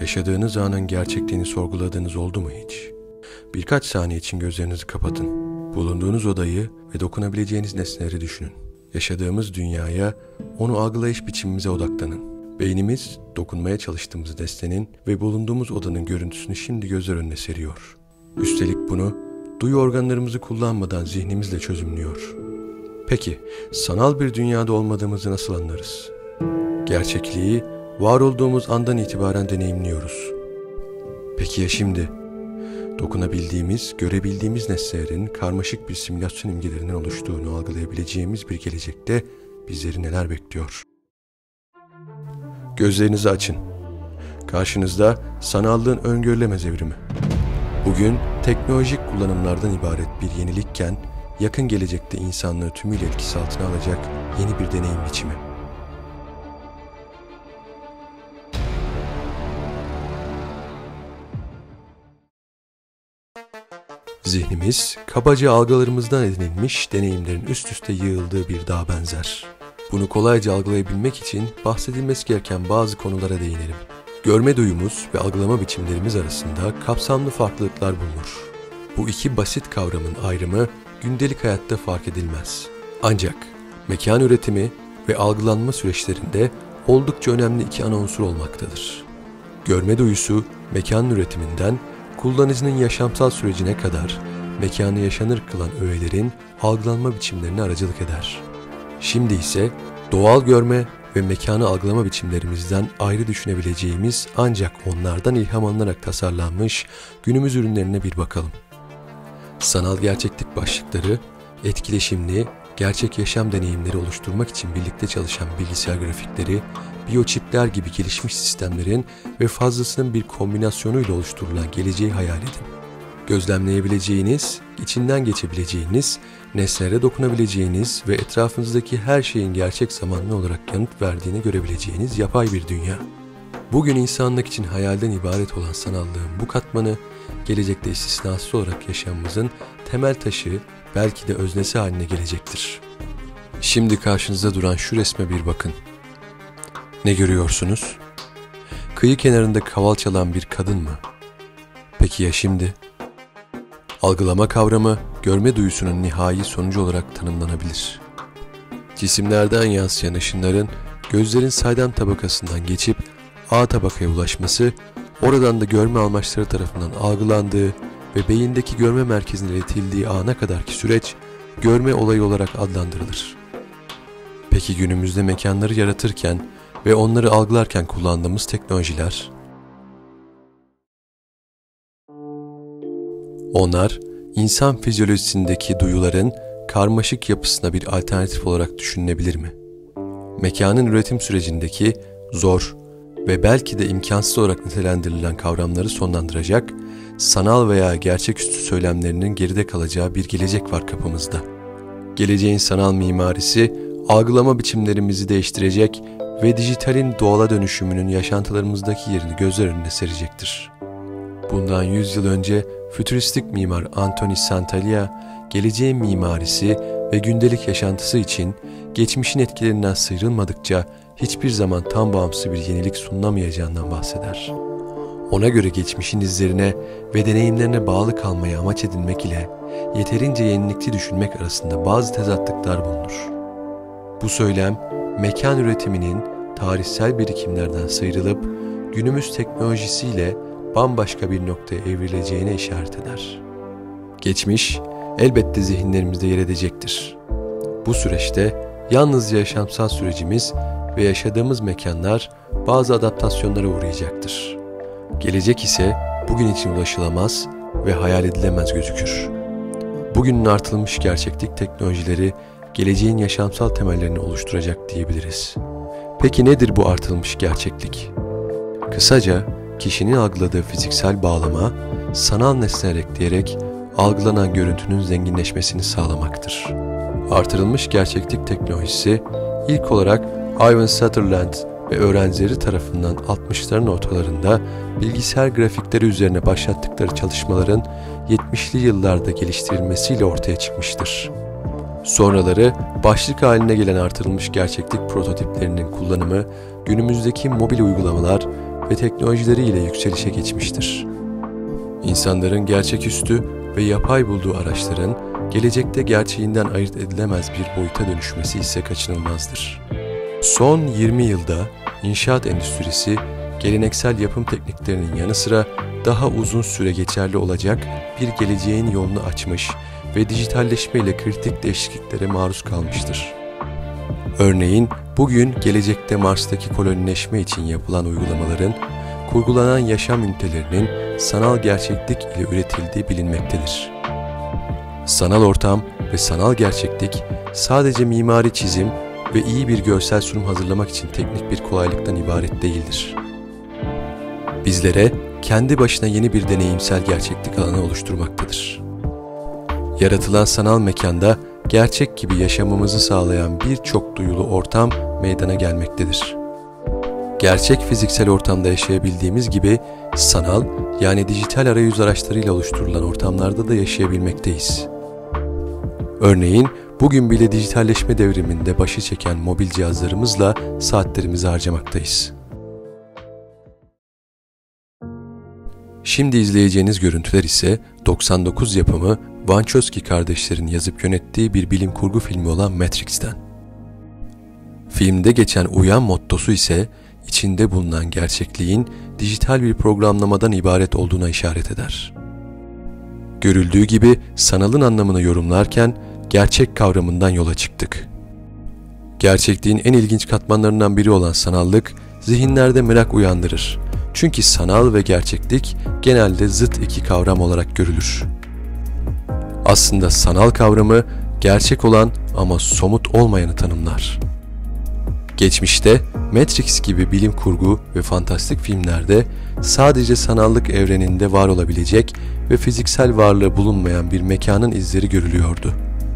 Yaşadığınız anın gerçekliğini sorguladığınız oldu mu hiç? Birkaç saniye için gözlerinizi kapatın. Bulunduğunuz odayı ve dokunabileceğiniz nesneleri düşünün. Yaşadığımız dünyaya, onu algılayış biçimimize odaklanın. Beynimiz, dokunmaya çalıştığımız nesnenin ve bulunduğumuz odanın görüntüsünü şimdi gözler önüne seriyor. Üstelik bunu, duyu organlarımızı kullanmadan zihnimizle çözümlüyor. Peki, sanal bir dünyada olmadığımızı nasıl anlarız? Gerçekliği, var olduğumuz andan itibaren deneyimliyoruz. Peki ya şimdi? Dokunabildiğimiz, görebildiğimiz nesnelerin karmaşık bir simülasyon imgelerinden oluştuğunu algılayabileceğimiz bir gelecekte bizleri neler bekliyor? Gözlerinizi açın. Karşınızda sanallığın öngörülemez evrimi. Bugün teknolojik kullanımlardan ibaret bir yenilikken, yakın gelecekte insanlığı tümüyle etkisi altına alacak yeni bir deneyim biçimi. Zihnimiz, kabaca algılarımızdan edinilmiş deneyimlerin üst üste yığıldığı bir dağa benzer. Bunu kolayca algılayabilmek için bahsedilmesi gereken bazı konulara değinelim. Görme duyumuz ve algılama biçimlerimiz arasında kapsamlı farklılıklar bulunur. Bu iki basit kavramın ayrımı gündelik hayatta fark edilmez. Ancak mekan üretimi ve algılanma süreçlerinde oldukça önemli iki ana unsur olmaktadır. Görme duyusu, mekan üretiminden kullanıcının yaşamsal sürecine kadar mekanı yaşanır kılan öğelerin algılanma biçimlerine aracılık eder. Şimdi ise doğal görme ve mekanı algılama biçimlerimizden ayrı düşünebileceğimiz ancak onlardan ilham alınarak tasarlanmış günümüz ürünlerine bir bakalım. Sanal gerçeklik başlıkları, etkileşimli, gerçek yaşam deneyimleri oluşturmak için birlikte çalışan bilgisayar grafikleri, biyoçipler gibi gelişmiş sistemlerin ve fazlasının bir kombinasyonuyla oluşturulan geleceği hayal edin. Gözlemleyebileceğiniz, içinden geçebileceğiniz, nesnelere dokunabileceğiniz ve etrafınızdaki her şeyin gerçek zamanlı olarak yanıt verdiğini görebileceğiniz yapay bir dünya. Bugün insanlık için hayalden ibaret olan sanallığın bu katmanı, gelecekte istisnasız olarak yaşamımızın temel taşı, belki de öznesi haline gelecektir. Şimdi karşınızda duran şu resme bir bakın. Ne görüyorsunuz? Kıyı kenarında kaval çalan bir kadın mı? Peki ya şimdi? Algılama kavramı, görme duyusunun nihai sonucu olarak tanımlanabilir. Cisimlerden yansıyan ışınların gözlerin saydam tabakasından geçip A tabakaya ulaşması, oradan da görme amaçları tarafından algılandığı ve beyindeki görme merkezine iletildiği ana kadarki süreç, görme olayı olarak adlandırılır. Peki günümüzde mekanları yaratırken ve onları algılarken kullandığımız teknolojiler? Onlar, insan fizyolojisindeki duyuların karmaşık yapısına bir alternatif olarak düşünülebilir mi? Mekanın üretim sürecindeki zor ve belki de imkansız olarak nitelendirilen kavramları sonlandıracak, sanal veya gerçeküstü söylemlerinin geride kalacağı bir gelecek var kapımızda. Geleceğin sanal mimarisi, algılama biçimlerimizi değiştirecek ve dijitalin doğala dönüşümünün yaşantılarımızdaki yerini gözler önüne serecektir. Bundan 100 yıl önce fütüristik mimar Anthony Santalia, geleceğin mimarisi ve gündelik yaşantısı için geçmişin etkilerinden sıyrılmadıkça hiçbir zaman tam bağımsız bir yenilik sunulamayacağından bahseder. Ona göre geçmişin izlerine ve deneyimlerine bağlı kalmayı amaç edinmek ile yeterince yenilikçi düşünmek arasında bazı tezatlıklar bulunur. Bu söylem, mekan üretiminin tarihsel birikimlerden sıyrılıp günümüz teknolojisiyle bambaşka bir noktaya evrileceğine işaret eder. Geçmiş, elbette zihinlerimizde yer edecektir. Bu süreçte yalnızca yaşamsal sürecimiz ve yaşadığımız mekanlar bazı adaptasyonlara uğrayacaktır. Gelecek ise bugün için ulaşılamaz ve hayal edilemez gözükür. Bugünün artırılmış gerçeklik teknolojileri geleceğin yaşamsal temellerini oluşturacak diyebiliriz. Peki nedir bu artırılmış gerçeklik? Kısaca, kişinin algıladığı fiziksel bağlama, sanal nesneler ekleyerek algılanan görüntünün zenginleşmesini sağlamaktır. Artırılmış gerçeklik teknolojisi, ilk olarak Ivan Sutherland ve öğrencileri tarafından 60'ların ortalarında bilgisayar grafikleri üzerine başlattıkları çalışmaların 70'li yıllarda geliştirilmesiyle ortaya çıkmıştır. Sonraları başlık haline gelen artırılmış gerçeklik prototiplerinin kullanımı günümüzdeki mobil uygulamalar ve teknolojileriyle yükselişe geçmiştir. İnsanların gerçeküstü ve yapay bulduğu araçların gelecekte gerçeğinden ayırt edilemez bir boyuta dönüşmesi ise kaçınılmazdır. Son 20 yılda inşaat endüstrisi geleneksel yapım tekniklerinin yanı sıra daha uzun süre geçerli olacak bir geleceğin yolunu açmış ve dijitalleşme ile kritik değişikliklere maruz kalmıştır. Örneğin bugün gelecekte Mars'taki kolonileşme için yapılan uygulamaların kurgulanan yaşam ünitelerinin sanal gerçeklik ile üretildiği bilinmektedir. Sanal ortam ve sanal gerçeklik sadece mimari çizim ve iyi bir görsel sunum hazırlamak için teknik bir kolaylıktan ibaret değildir. Bizlere kendi başına yeni bir deneyimsel gerçeklik alanı oluşturmaktadır. Yaratılan sanal mekanda gerçek gibi yaşamımızı sağlayan birçok duyulu ortam meydana gelmektedir. Gerçek fiziksel ortamda yaşayabildiğimiz gibi sanal yani dijital arayüz araçlarıyla oluşturulan ortamlarda da yaşayabilmekteyiz. Örneğin bugün bile dijitalleşme devriminde başı çeken mobil cihazlarımızla saatlerimizi harcamaktayız. Şimdi izleyeceğiniz görüntüler ise 99 yapımı Wachowski kardeşlerin yazıp yönettiği bir bilim kurgu filmi olan Matrix'ten. Filmde geçen uyan mottosu ise içinde bulunan gerçekliğin dijital bir programlamadan ibaret olduğuna işaret eder. Görüldüğü gibi sanalın anlamını yorumlarken gerçek kavramından yola çıktık. Gerçekliğin en ilginç katmanlarından biri olan sanallık zihinlerde merak uyandırır. Çünkü sanal ve gerçeklik genelde zıt iki kavram olarak görülür. Aslında sanal kavramı gerçek olan ama somut olmayanı tanımlar. Geçmişte Matrix gibi bilim kurgu ve fantastik filmlerde sadece sanallık evreninde var olabilecek ve fiziksel varlığı bulunmayan bir mekanın izleri görülüyordu.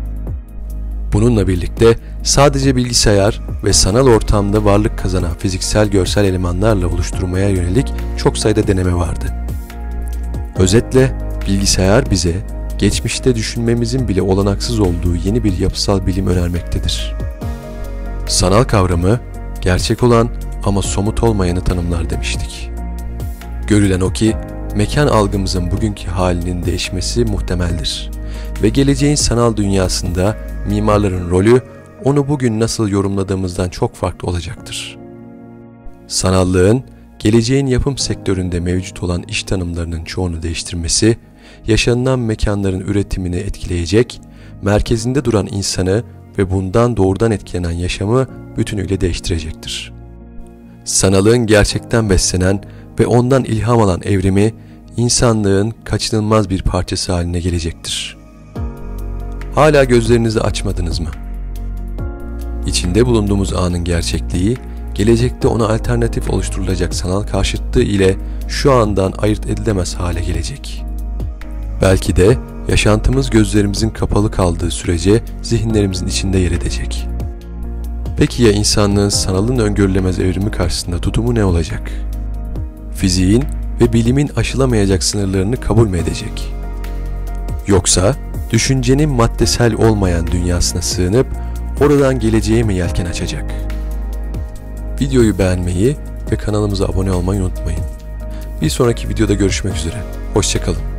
Bununla birlikte sadece bilgisayar ve sanal ortamda varlık kazanan fiziksel görsel elemanlarla oluşturmaya yönelik çok sayıda deneme vardı. Özetle bilgisayar bize geçmişte düşünmemizin bile olanaksız olduğu yeni bir yapısal bilim önermektedir. Sanal kavramı gerçek olan ama somut olmayanı tanımlar demiştik. Görülen o ki mekan algımızın bugünkü halinin değişmesi muhtemeldir ve geleceğin sanal dünyasında mimarların rolü onu bugün nasıl yorumladığımızdan çok farklı olacaktır. Sanallığın geleceğin yapım sektöründe mevcut olan iş tanımlarının çoğunu değiştirmesi, yaşanılan mekanların üretimini etkileyecek, merkezinde duran insanı ve bundan doğrudan etkilenen yaşamı bütünüyle değiştirecektir. Sanalın gerçekten beslenen ve ondan ilham alan evrimi, insanlığın kaçınılmaz bir parçası haline gelecektir. Hala gözlerinizi açmadınız mı? İçinde bulunduğumuz anın gerçekliği, gelecekte ona alternatif oluşturulacak sanal karşıtlığı ile şu andan ayırt edilemez hale gelecek. Belki de yaşantımız gözlerimizin kapalı kaldığı sürece zihinlerimizin içinde yer edecek. Peki ya insanlığın sanalın öngörülemez evrimi karşısında tutumu ne olacak? Fiziğin ve bilimin aşılamayacak sınırlarını kabul mü edecek? Yoksa düşüncenin maddesel olmayan dünyasına sığınıp oradan geleceğe mi yelken açacak? Videoyu beğenmeyi ve kanalımıza abone olmayı unutmayın. Bir sonraki videoda görüşmek üzere. Hoşça kalın.